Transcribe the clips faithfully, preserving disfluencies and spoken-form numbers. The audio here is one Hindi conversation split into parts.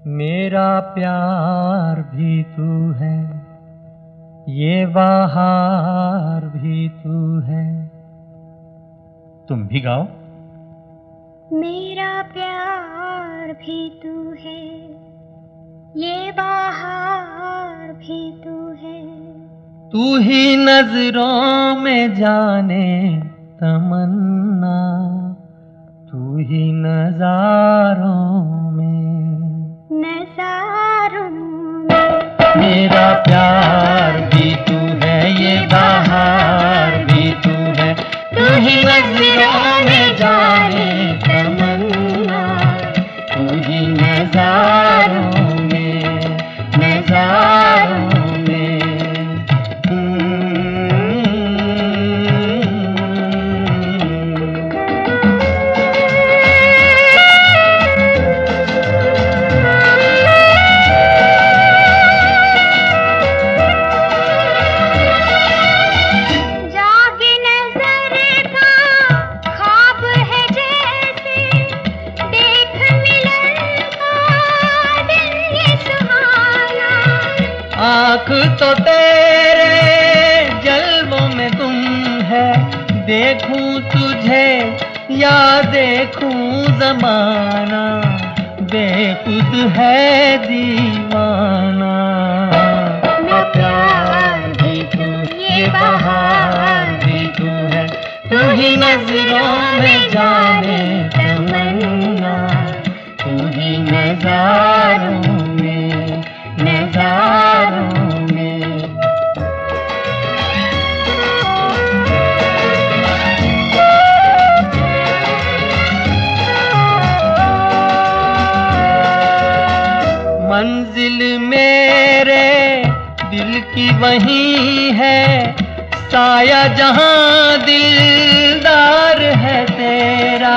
मेरा प्यार भी तू है, ये बहार भी तू है। तुम भी गाओ। मेरा प्यार भी तू है, ये बहार भी तू है। तू ही नजरों में जाने तमन्ना, तू ही नजारों में नजारों में। मेरा प्यार भी तू है, ये बहार भी तू है। तू ही नजरों में जाने तमन्ना, तू ही नजारों में नजारों में। आँख तो तेरे जलवों में गुम है, देखूं तुझे या देखूं जमाना, बेखुद है दीवाना। मेरा प्यार भी तू, ये बहार भी तू है। तू ही नजरों में जाने तमन्ना, तू ही नजारों में नजारों में। मंजिल मेरे दिल की वही है, साया जहां दिलदार है तेरा।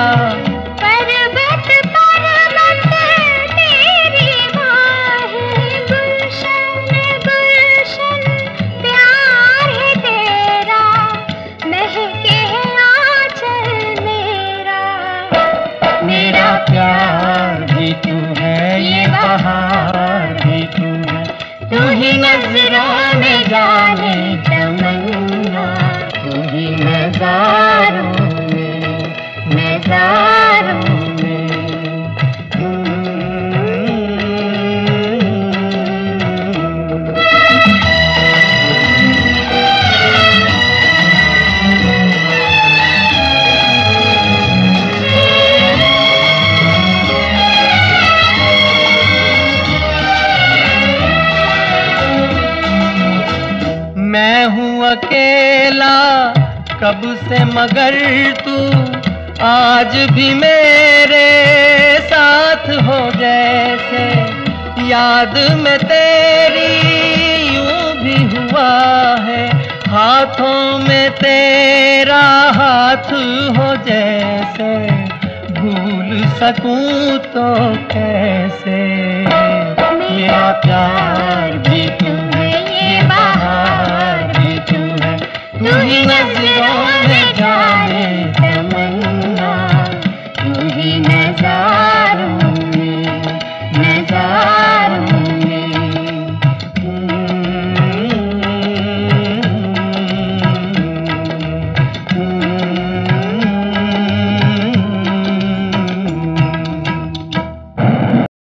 मेरा प्यार भी तू है, ये बहार भी तू है। तू ही नजरों में जाने तमन्ना, तू ही नजारों में नजारों में। मैं हूँ अकेला कब से, मगर तू आज भी मेरे साथ हो जैसे। याद में तेरी यूं भी हुआ है, हाथों में तेरा हाथ हो जैसे। भूल सकूं तो कैसे, मेरा प्यार भी तू है, ये बहार भी तू है। तू ही नजरों